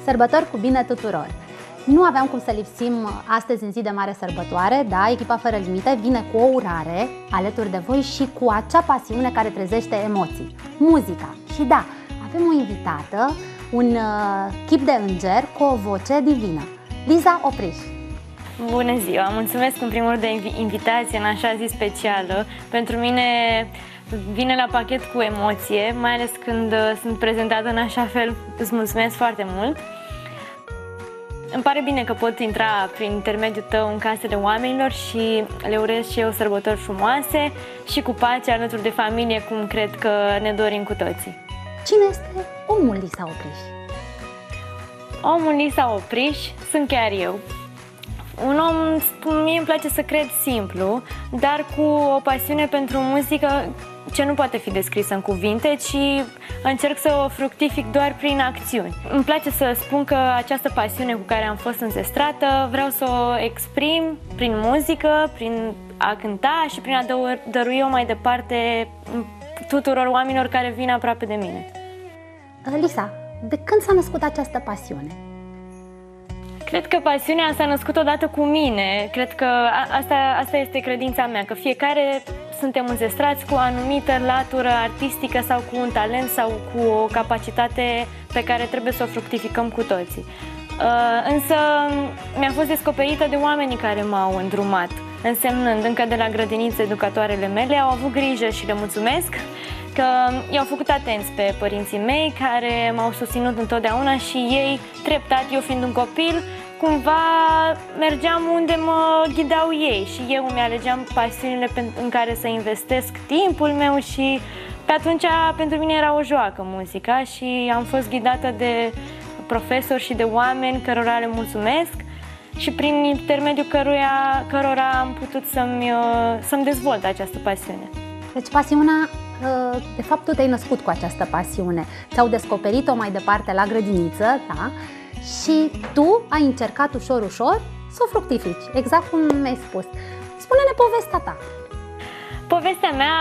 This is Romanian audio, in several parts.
Sărbători cu bine tuturor! Nu aveam cum să lipsim astăzi în zi de mare sărbătoare, da, Echipa Fără Limite vine cu o urare alături de voi și cu acea pasiune care trezește emoții, muzica. Și da, avem o invitată, un chip de înger cu o voce divină, Liza Opriș. Bună ziua! Mulțumesc în primul rând de invitație în așa zi specială. Pentru mine vine la pachet cu emoție, mai ales când sunt prezentată în așa fel. Îți mulțumesc foarte mult! Îmi pare bine că pot intra prin intermediul tău în casele oamenilor și le urez și eu sărbători frumoase și cu pace alături de familie, cum cred că ne dorim cu toții. Cine este omul Liza Opriș? Omul Liza Opriș sunt chiar eu. Un om, mie îmi place să cred simplu, dar cu o pasiune pentru muzică ce nu poate fi descrisă în cuvinte, ci încerc să o fructific doar prin acțiuni. Îmi place să spun că această pasiune cu care am fost înzestrată vreau să o exprim prin muzică, prin a cânta și prin a dărui-o mai departe tuturor oamenilor care vin aproape de mine. Liza, de când s-a născut această pasiune? Cred că pasiunea s-a născut odată cu mine. Cred că asta este credința mea, că fiecare suntem înzestrați cu o anumită latură artistică sau cu un talent sau cu o capacitate pe care trebuie să o fructificăm cu toții. Însă mi-a fost descoperită de oamenii care m-au îndrumat, însemnând încă de la grădiniță educatoarele mele au avut grijă și le mulțumesc că i-au făcut atenți pe părinții mei care m-au susținut întotdeauna și ei, treptat, eu fiind un copil, cumva mergeam unde mă ghidau ei și eu îmi alegeam pasiunile în care să investesc timpul meu și pe atunci pentru mine era o joacă muzica și am fost ghidată de profesori și de oameni cărora le mulțumesc și prin intermediul cărora am putut să-mi dezvolt această pasiune. Deci pasiunea, de fapt tu te-ai născut cu această pasiune, ți-au descoperit-o mai departe la grădiniță, da? Și tu ai încercat ușor, ușor să o fructifici, exact cum mi-ai spus. Spune-ne povestea ta. Povestea mea,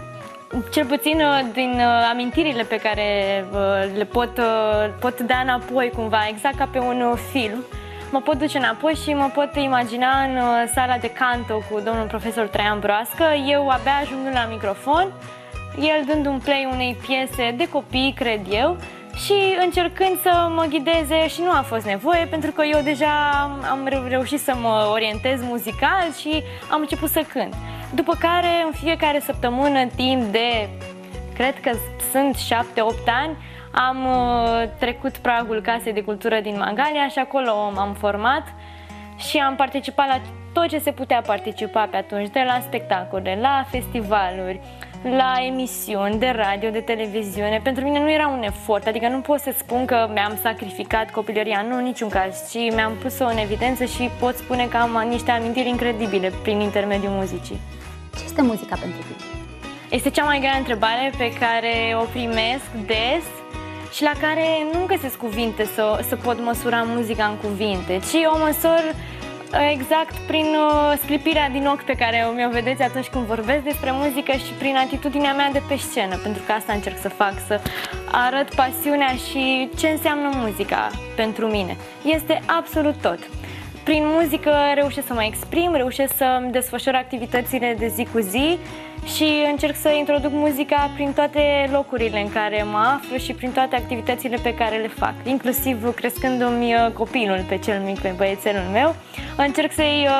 cel puțin din amintirile pe care le pot da înapoi cumva, exact ca pe un film, mă pot duce înapoi și mă pot imagina în sala de canto cu domnul profesor Traian Broască, eu abia ajungând la microfon, el dând un play unei piese de copii, cred eu, și încercând să mă ghideze și nu a fost nevoie pentru că eu deja am reușit să mă orientez muzical și am început să cânt. După care, în fiecare săptămână, timp de, cred că sunt 7-8 ani, am trecut pragul Casei de Cultură din Mangalia și acolo m-am format și am participat la tot ce se putea participa pe atunci, de la spectacole, la festivaluri, la emisiuni de radio, de televiziune. Pentru mine nu era un efort, adică nu pot să spun că mi-am sacrificat copilăria, nu, în niciun caz, ci mi-am pus-o în evidență și pot spune că am niște amintiri incredibile prin intermediul muzicii. Ce este muzica pentru tine? Este cea mai grea întrebare pe care o primesc des și la care nu găsesc cuvinte să pot măsura muzica în cuvinte, ci o măsor exact prin sclipirea din ochi pe care mi-o vedeți atunci când vorbesc despre muzică și prin atitudinea mea de pe scenă, pentru că asta încerc să fac, să arăt pasiunea și ce înseamnă muzica pentru mine. Este absolut tot. Prin muzică reușesc să mă exprim, reușesc să-mi desfășor activitățile de zi cu zi și încerc să introduc muzica prin toate locurile în care mă aflu și prin toate activitățile pe care le fac. Inclusiv crescându-mi copilul pe cel mic, pe băiețelul meu, încerc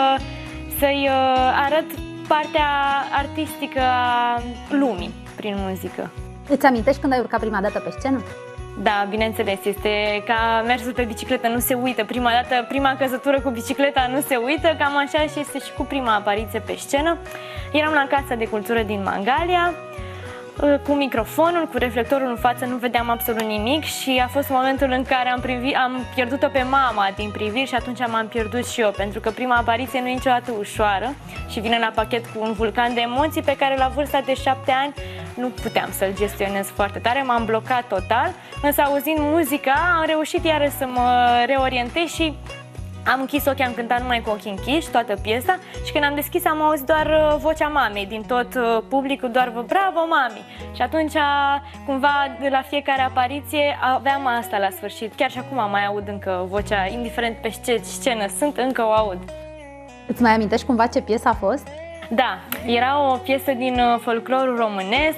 să-i arăt partea artistică a lumii prin muzică. Îți amintești când ai urcat prima dată pe scenă? Da, bineînțeles, este ca mersul pe bicicletă, nu se uită. Prima căzătură cu bicicleta nu se uită, cam așa și este și cu prima apariție pe scenă. Eram la Casa de Cultură din Mangalia, cu microfonul, cu reflectorul în față, nu vedeam absolut nimic și a fost momentul în care am pierdut-o pe mama din priviri și atunci m-am pierdut și eu, pentru că prima apariție nu e niciodată ușoară și vine la pachet cu un vulcan de emoții pe care la vârsta de 7 ani nu puteam să-l gestionez foarte tare, m-am blocat total, însă auzind muzica am reușit iară să mă reorientez și Am închis ochii, am cântat numai cu ochii închiși toată piesa și când am deschis am auzit doar vocea mamei din tot publicul, doar bravo mami! Și atunci cumva de la fiecare apariție aveam asta la sfârșit. Chiar și acum mai aud încă vocea, indiferent pe ce scenă sunt, încă o aud. Îți mai amintești cumva ce piesă a fost? Da, era o piesă din folclorul românesc,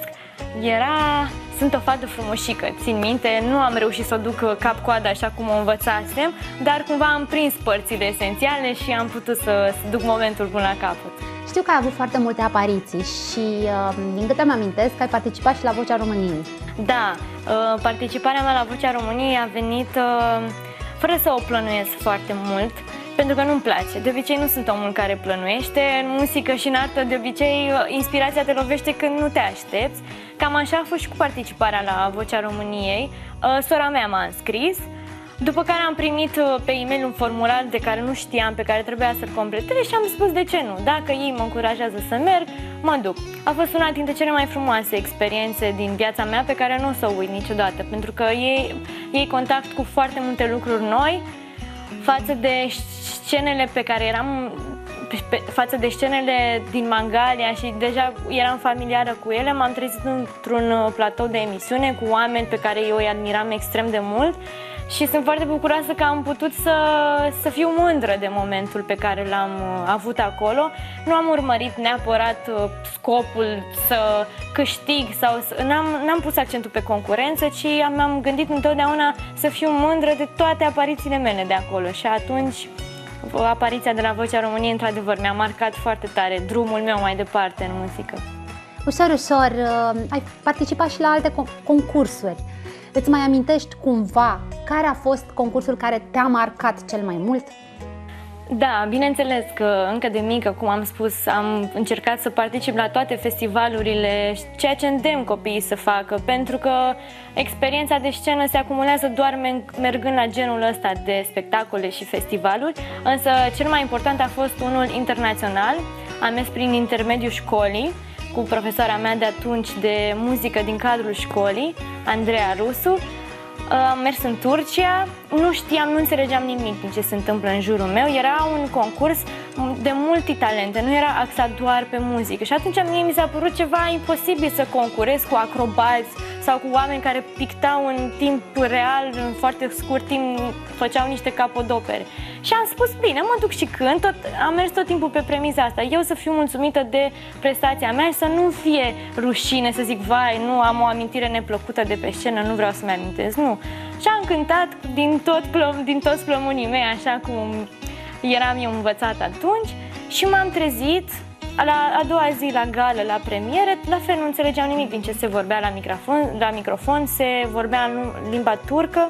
Sunt o fată frumușică, țin minte, nu am reușit să o duc cap-coadă așa cum o învățasem, dar cumva am prins părțile esențiale și am putut să duc momentul până la capăt. Știu că ai avut foarte multe apariții și, din câte îmi amintesc, ai participat și la Vocea României. Da, participarea mea la Vocea României a venit fără să o plănuiesc foarte mult, pentru că nu-mi place. De obicei nu sunt omul care plănuiește. În muzică și în artă, de obicei, inspirația te lovește când nu te aștepți. Cam așa a fost și cu participarea la Vocea României. Sora mea m-a înscris, după care am primit pe e-mail un formular de care nu știam, pe care trebuia să-l completez și am spus de ce nu. Dacă ei mă încurajează să merg, mă duc. A fost una dintre cele mai frumoase experiențe din viața mea pe care nu o să o uit niciodată, pentru că ei contact cu foarte multe lucruri noi, față de scenele pe care față de scenele din Mangalia și deja eram familiară cu ele, m-am trezit într-un platou de emisiune cu oameni pe care eu îi admiram extrem de mult și sunt foarte bucuroasă că am putut să fiu mândră de momentul pe care l-am avut acolo. Nu am urmărit neapărat scopul să câștig sau n-am pus accentul pe concurență, ci mi-am gândit întotdeauna să fiu mândră de toate aparițiile mele de acolo și atunci apariția de la Vocea României într-adevăr mi-a marcat foarte tare drumul meu mai departe în muzică. Ușor, ușor, ai participat și la alte concursuri. Îți mai amintești cumva care a fost concursul care te-a marcat cel mai mult? Da, bineînțeles că încă de mică, cum am spus, am încercat să particip la toate festivalurile, ceea ce îndemn copiii să facă, pentru că experiența de scenă se acumulează doar mergând la genul ăsta de spectacole și festivaluri, însă cel mai important a fost unul internațional. Am mers prin intermediul școlii cu profesoara mea de atunci de muzică din cadrul școlii, Andreea Rusu. Am mers în Turcia, nu știam, nu înțelegeam nimic din ce se întâmplă în jurul meu. Era un concurs de multitalente, nu era axat doar pe muzică și atunci mie mi s-a părut ceva imposibil să concurez cu acrobați sau cu oameni care pictau în timp real, în foarte scurt timp, făceau niște capodopere. Și am spus, bine, mă duc și cânt, am mers tot timpul pe premisa asta, eu să fiu mulțumită de prestația mea și să nu fie rușine, să zic, vai, nu am o amintire neplăcută de pe scenă, nu vreau să-mi amintesc, nu. Și am cântat din toți plămânii mei, așa cum eram eu învățat atunci și m-am trezit a doua zi la gală, la premiere, la fel nu înțelegeam nimic din ce se vorbea la microfon, se vorbea în limba turcă.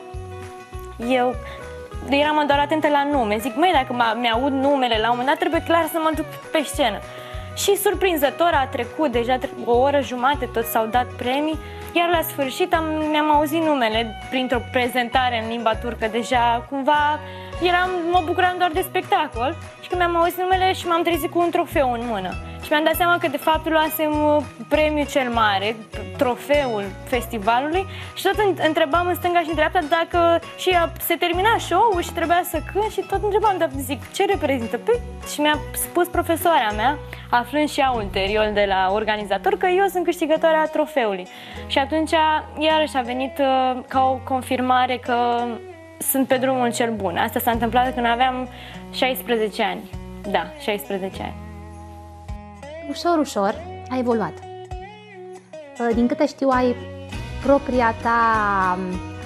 Eu eram doar atentă la nume, zic, măi, dacă mi-aud numele la un moment dat, trebuie clar să mă duc pe scenă. Și surprinzător a trecut deja o oră jumate, toți s-au dat premii, iar la sfârșit mi-am auzit numele printr-o prezentare în limba turcă, deja cumva mă bucuram doar de spectacol și când mi-am auzit numele și m-am trezit cu un trofeu în mână. Și mi-am dat seama că de fapt luasem premiul cel mare, trofeul festivalului și tot întrebam în stânga și în dreapta dacă se termina show-ul și trebuia să cânt și tot întrebam, dar zic, ce reprezintă? Și mi-a spus profesoara mea, aflând și ea ulterior de la organizator, că eu sunt câștigătoarea trofeului. Și atunci iarăși a venit ca o confirmare că sunt pe drumul cel bun. Asta s-a întâmplat când aveam 16 ani. Da, 16 ani. Ușor, ușor ai evoluat. Din câte știu, ai propria ta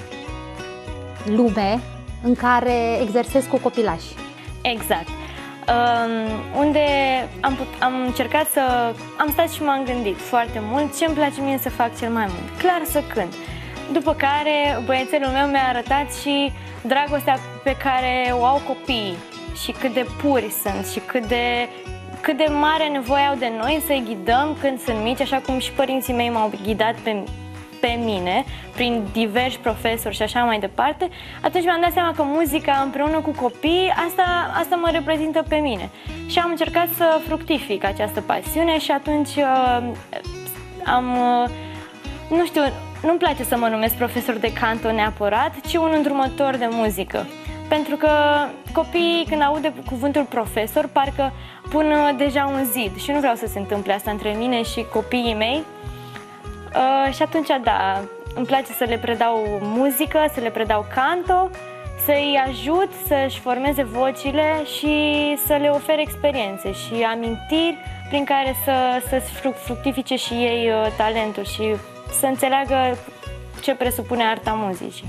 lume în care exersezi cu copilași. Exact. Unde am încercat am stat și m-am gândit foarte mult ce îmi place mie să fac cel mai mult. Clar să cânt. După care băiețelul meu mi-a arătat și dragostea pe care o au copiii și cât de puri sunt și cât de mare nevoie au de noi să-i ghidăm când sunt mici, așa cum și părinții mei m-au ghidat pe mine, prin diversi profesori și așa mai departe. Atunci mi-am dat seama că muzica împreună cu copiii, asta mă reprezintă pe mine. Și am încercat să fructific această pasiune și atunci nu știu, nu-mi place să mă numesc profesor de canto neapărat, ci un îndrumător de muzică. pentru că copiii când aud cuvântul profesor parcă pun deja un zid și nu vreau să se întâmple asta între mine și copiii mei. Și atunci, da, îmi place să le predau muzică, să le predau canto, să-i ajut să-și formeze vocile și să le ofer experiențe și amintiri prin care să-și fructifice și ei talentul și să înțeleagă ce presupune arta muzicii.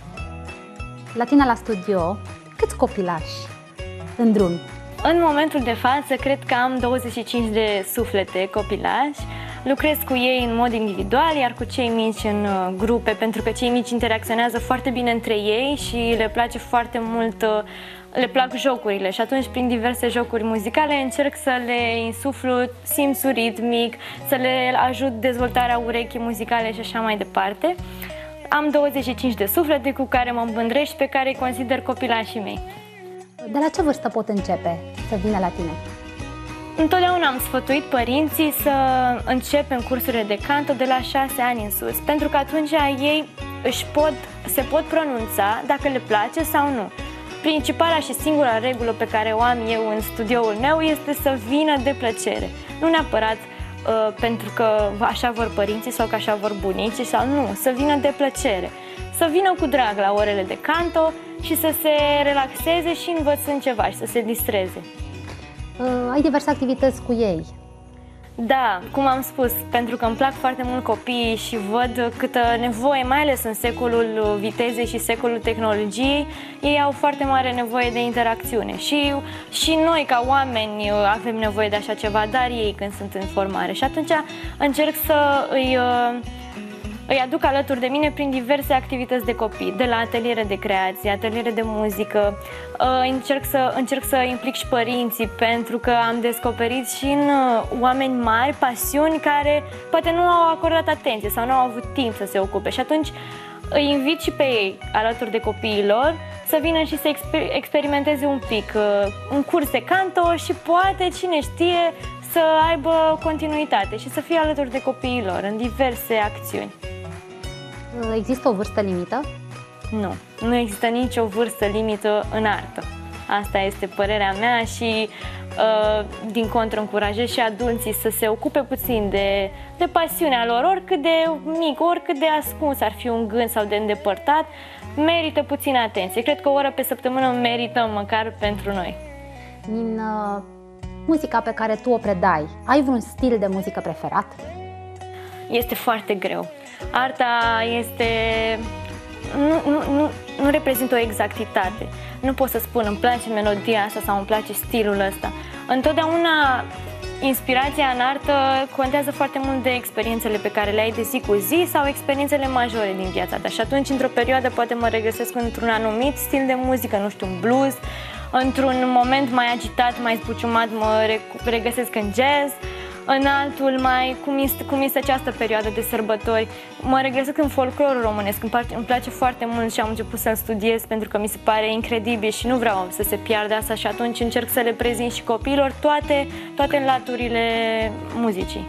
La tine la studio, câți copilași în drum? În momentul de față, cred că am 25 de suflete copilași. Lucrez cu ei în mod individual, iar cu cei mici în grupe, pentru că cei mici interacționează foarte bine între ei și le place foarte mult, le plac jocurile și atunci prin diverse jocuri muzicale încerc să le insuflu simțul ritmic, să le ajut dezvoltarea urechii muzicale și așa mai departe. Am 25 de suflete cu care mă mândresc și pe care îi consider copilașii mei. De la ce vârstă pot începe să vină la tine? Întotdeauna am sfătuit părinții să începem cursurile de canto de la 6 ani în sus, pentru că atunci ei se pot pronunța dacă le place sau nu. Principala și singura regulă pe care o am eu în studioul meu este să vină de plăcere. Nu neapărat pentru că așa vor părinții sau că așa vor bunicii sau nu, să vină de plăcere. Să vină cu drag la orele de canto și să se relaxeze și învățând ceva și să se distreze. Ai diverse activități cu ei. Da, cum am spus, pentru că îmi plac foarte mult copiii și văd câtă nevoie, mai ales în secolul vitezei și secolul tehnologiei, ei au foarte mare nevoie de interacțiune. Și noi, ca oameni, avem nevoie de așa ceva, dar ei când sunt în formare. Și atunci încerc să îi aduc alături de mine prin diverse activități de copii, de la ateliere de creație, ateliere de muzică. Încerc să implic și părinții, pentru că am descoperit și în oameni mari pasiuni care poate nu au acordat atenție sau nu au avut timp să se ocupe. Și atunci îi invit și pe ei, alături de copiii lor, să vină și să experimenteze un pic un curs de canto și poate, cine știe, să aibă continuitate și să fie alături de copiii lor în diverse acțiuni. Există o vârstă limită? Nu există nicio vârstă limită în artă. Asta este părerea mea și din contră încurajez și adulții să se ocupe puțin de pasiunea lor, oricât de mic, oricât de ascuns ar fi un gând sau de îndepărtat, merită puțină atenție. Cred că o oră pe săptămână merită măcar pentru noi. Din muzica pe care tu o predai, ai vreun stil de muzică preferat? Este foarte greu. Arta nu reprezintă o exactitate. Nu pot să spun îmi place melodia asta sau îmi place stilul ăsta. Întotdeauna inspirația în artă contează foarte mult de experiențele pe care le ai de zi cu zi sau experiențele majore din viața ta. Și atunci, într-o perioadă, poate mă regăsesc într-un anumit stil de muzică, nu știu, un blues. Într-un moment mai agitat, mai zbuciumat, mă regăsesc în jazz. În altul, cum este această perioadă de sărbători, mă regăsesc în folclorul românesc. Îmi place foarte mult și am început să-l studiez pentru că mi se pare incredibil și nu vreau să se piardă asta și atunci încerc să le prezint și copiilor toate laturile muzicii.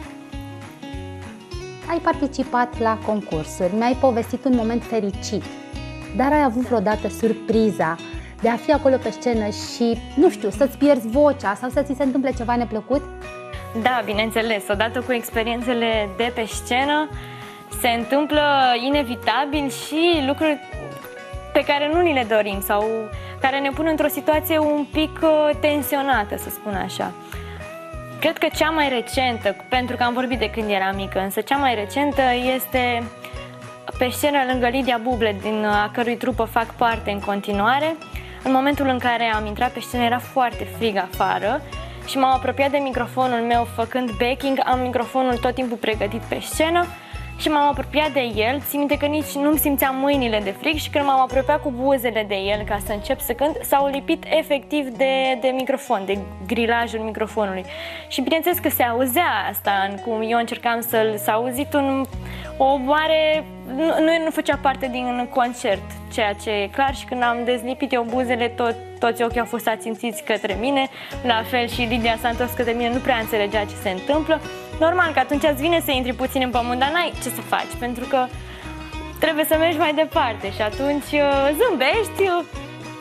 Ai participat la concursuri, mi-ai povestit un moment fericit, dar ai avut vreodată surpriza de a fi acolo pe scenă și, nu știu, să-ți pierzi vocea sau să ți se întâmple ceva neplăcut? Da, bineînțeles, odată cu experiențele de pe scenă se întâmplă inevitabil și lucruri pe care nu ni le dorim sau care ne pun într-o situație un pic tensionată, să spun așa. Cred că cea mai recentă, pentru că am vorbit de când eram mică, însă cea mai recentă este pe scenă lângă Lidia Buble, a cărui trupă fac parte în continuare. În momentul în care am intrat pe scenă era foarte frig afară și m-am apropiat de microfonul meu făcând backing, am microfonul tot timpul pregătit pe scenă și m-am apropiat de el, țin minte că nici nu-mi simțeam mâinile de frig și când m-am apropiat cu buzele de el ca să încep să cânt, s-au lipit efectiv de microfon, de grilajul microfonului. Și bineînțeles că se auzea asta, cum eu încercam să-l auzit o mare... Nu făcea parte din concert, ceea ce e clar, și când am dezlipit eu buzele, toți ochii au fost ațințiți către mine, la fel și Lidia s-a întors către mine, nu prea înțelegea ce se întâmplă. Normal că atunci îți vine să intri puțin în pământ, dar n-ai ce să faci, pentru că trebuie să mergi mai departe și atunci zâmbești,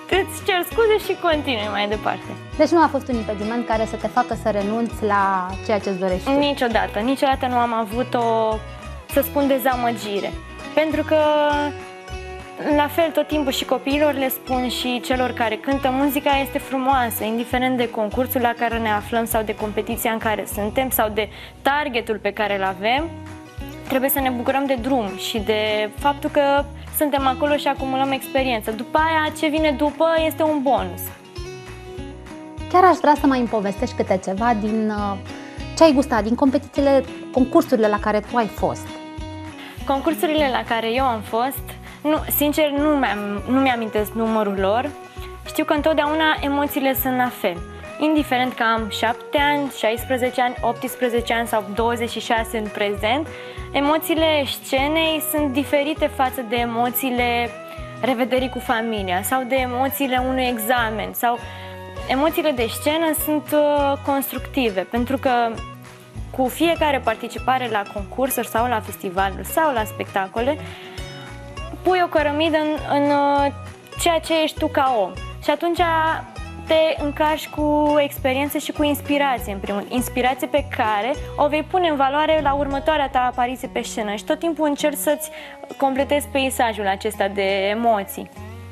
îți cer scuze și continui mai departe. Deci nu a fost un impediment care să te facă să renunți la ceea ce-ți dorești tu? Niciodată nu am avut o, să spun, dezamăgire. Pentru că la fel tot timpul și copiilor le spun și celor care cântă, muzica este frumoasă, indiferent de concursul la care ne aflăm sau de competiția în care suntem sau de targetul pe care îl avem. Trebuie să ne bucurăm de drum și de faptul că suntem acolo și acumulăm experiență. După aia, ce vine după este un bonus. Chiar aș vrea să mai îmi povestești câte ceva din ce ai gustat, din competițiile, concursurile la care tu ai fost. Concursurile la care eu am fost, sincer, nu mi-amintesc numărul lor. Știu că întotdeauna emoțiile sunt la fel. Indiferent că am 7 ani, 16 ani, 18 ani sau 26 în prezent, emoțiile scenei sunt diferite față de emoțiile revederii cu familia sau de emoțiile unui examen. Sau emoțiile de scenă sunt constructive, pentru că cu fiecare participare la concursuri sau la festivaluri sau la spectacole, pui o cărămidă în ceea ce ești tu ca om. Și atunci te încarci cu experiențe și cu inspirație, în primul rând. Inspirație pe care o vei pune în valoare la următoarea ta apariție pe scenă și tot timpul încerci să-ți completezi peisajul acesta de emoții.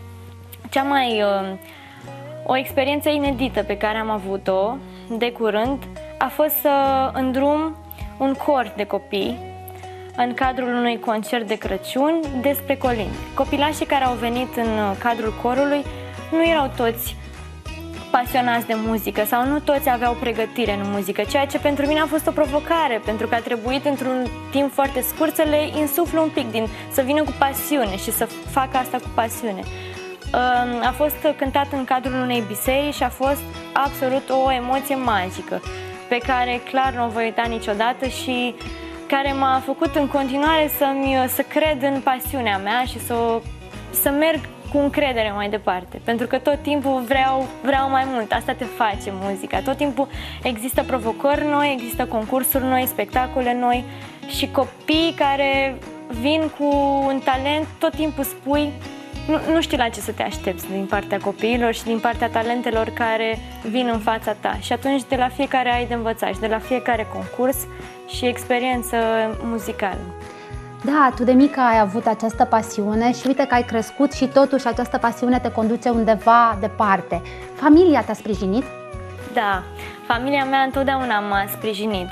O experiență inedită pe care am avut-o de curând a fost să îndrum un cor de copii în cadrul unui concert de Crăciun despre colinde. Copilașii care au venit în cadrul corului nu erau toți pasionați de muzică sau nu toți aveau pregătire în muzică, ceea ce pentru mine a fost o provocare, pentru că a trebuit într-un timp foarte scurt să le insuflu un pic, să vină cu pasiune și să facă asta cu pasiune. A fost cântat în cadrul unei biserici și a fost absolut o emoție magică, pe care clar nu o voi uita niciodată și care m-a făcut în continuare să cred în pasiunea mea și să merg cu încredere mai departe, pentru că tot timpul vreau mai mult, asta te face muzica, tot timpul există provocări noi, există concursuri noi, spectacole noi și copii care vin cu un talent, tot timpul spui, nu știi la ce să te aștepți din partea copiilor și din partea talentelor care vin în fața ta și atunci de la fiecare ai de învățat și de la fiecare concurs și experiență muzicală. Da, tu de mică ai avut această pasiune și uite că ai crescut și totuși această pasiune te conduce undeva departe. Familia te-a sprijinit? Da, familia mea întotdeauna m-a sprijinit.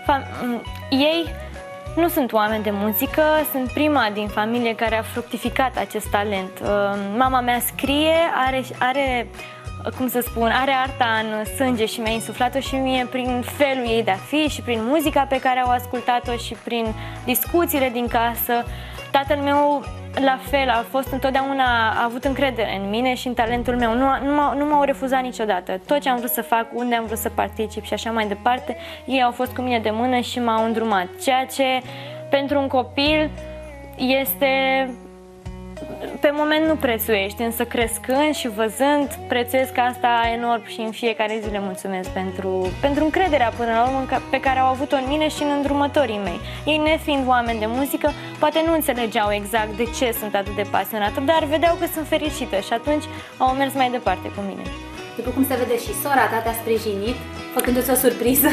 Ei nu sunt oameni de muzică, sunt prima din familie care a fructificat acest talent. Mama mea scrie, are arta în sânge și mi-a insuflat-o și mie prin felul ei de a fi și prin muzica pe care au ascultat-o și prin discuțiile din casă. Tatăl meu la fel a fost întotdeauna, a avut încredere în mine și în talentul meu. Nu m-au refuzat niciodată. Tot ce am vrut să fac, unde am vrut să particip și așa mai departe, ei au fost cu mine de mână și m-au îndrumat. Ceea ce pentru un copil este, pe moment nu prețuiești, însă crescând și văzând, prețuiesc asta enorm și în fiecare zi le mulțumesc pentru încrederea până la urmă pe care au avut-o în mine și în îndrumătorii mei. Ei, nefiind oameni de muzică, poate nu înțelegeau exact de ce sunt atât de pasionată, dar vedeau că sunt fericită și atunci au mers mai departe cu mine. După cum se vede, și sora ta te-a sprijinit, făcându-ți o surpriză.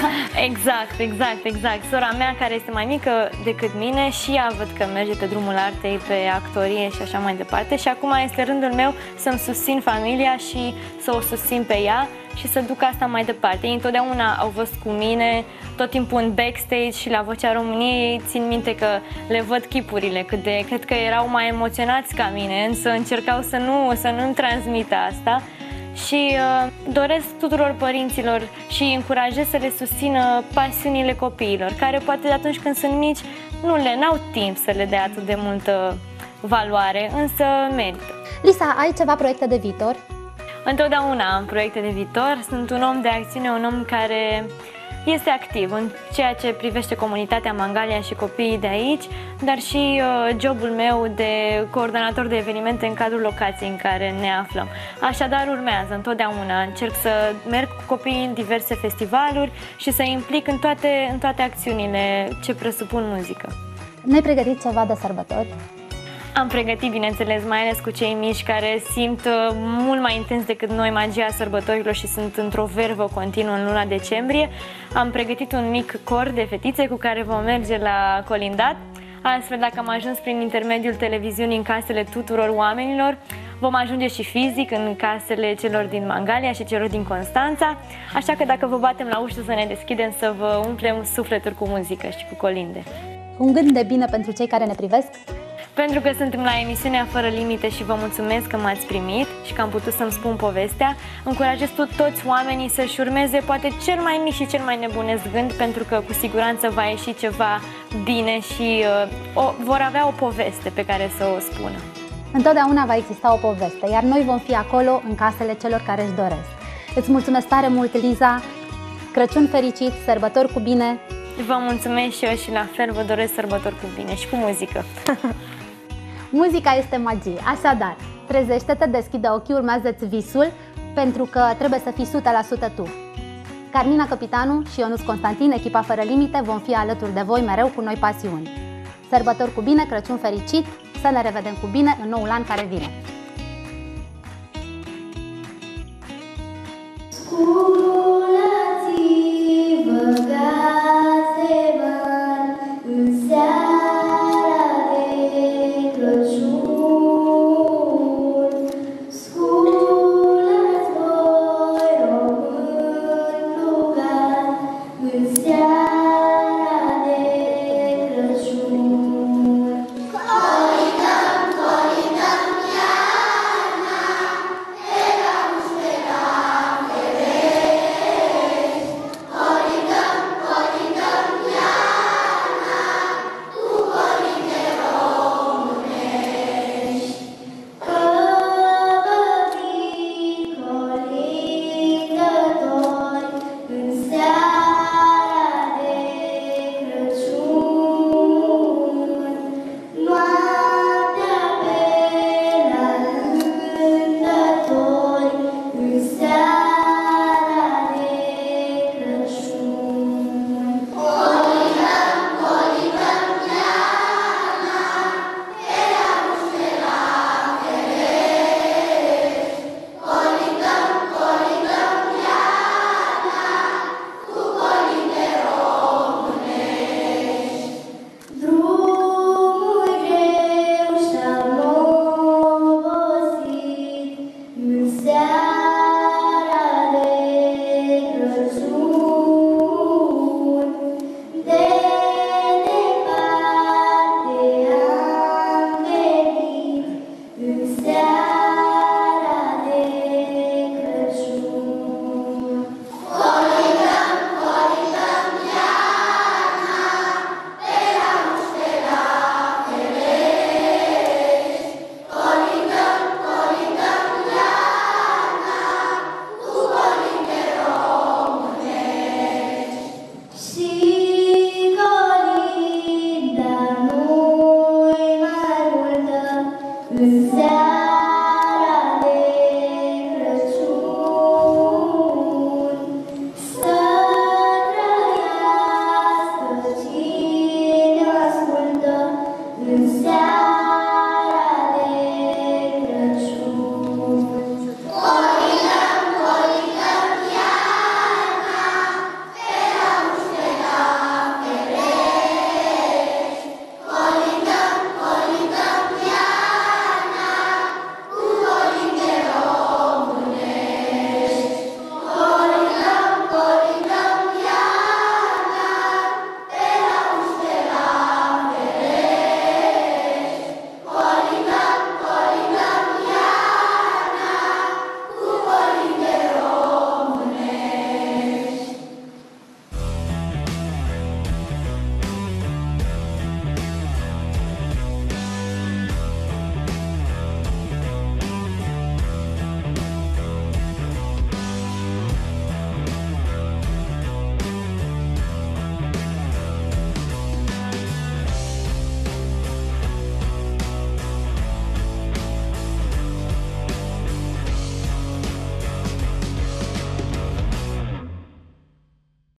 Exact. Sora mea, care este mai mică decât mine, și ea văd că merge pe drumul artei, pe actorie și așa mai departe. Și acum este rândul meu să-mi susțin familia și să o susțin pe ea și să duc asta mai departe. Ei întotdeauna au fost cu mine, tot timpul în backstage și la Vocea României. Țin minte că le văd chipurile, cred că erau mai emoționați ca mine, însă încercau să nu-mi transmită asta. Și doresc tuturor părinților și îi încurajez să le susțină pasiunile copiilor, care poate atunci când sunt mici n-au timp să le dea atât de multă valoare, însă merită. Lisa, ai ceva proiecte de viitor? Întotdeauna am proiecte de viitor, sunt un om de acțiune, un om care este activ în ceea ce privește comunitatea Mangalia și copiii de aici, dar și jobul meu de coordonator de evenimente în cadrul locației în care ne aflăm. Așadar urmează întotdeauna, încerc să merg cu copiii în diverse festivaluri și să implic în toate acțiunile ce presupun muzică. Ne-ai pregătit ceva de sărbători? Am pregătit, bineînțeles, mai ales cu cei mici care simt mult mai intens decât noi magia sărbătorilor și sunt într-o vervă continuă în luna decembrie. Am pregătit un mic cor de fetițe cu care vom merge la colindat. Astfel, dacă am ajuns prin intermediul televiziunii în casele tuturor oamenilor, vom ajunge și fizic în casele celor din Mangalia și celor din Constanța. Așa că dacă vă batem la ușă să ne deschidem, să vă umplem sufletul cu muzică și cu colinde. Un gând de bine pentru cei care ne privesc? Pentru că suntem la emisiunea Fără Limite și vă mulțumesc că m-ați primit și că am putut să-mi spun povestea, încurajez toți oamenii să-și urmeze poate cel mai mic și cel mai nebunesc gând, pentru că cu siguranță va ieși ceva bine și vor avea o poveste pe care să o spună. Întotdeauna va exista o poveste, iar noi vom fi acolo în casele celor care își doresc. Îți mulțumesc tare mult, Liza! Crăciun fericit, sărbători cu bine! Vă mulțumesc și eu și la fel vă doresc sărbători cu bine și cu muzică! Muzica este magie, așadar, trezește-te, deschide ochii, urmează-ți visul, pentru că trebuie să fii 100% tu. Carmina Căpitanu și Ionuț Constantin, echipa Fără Limite, vom fi alături de voi mereu cu noi pasiuni. Sărbători cu bine, Crăciun fericit, să ne revedem cu bine în noul an care vine!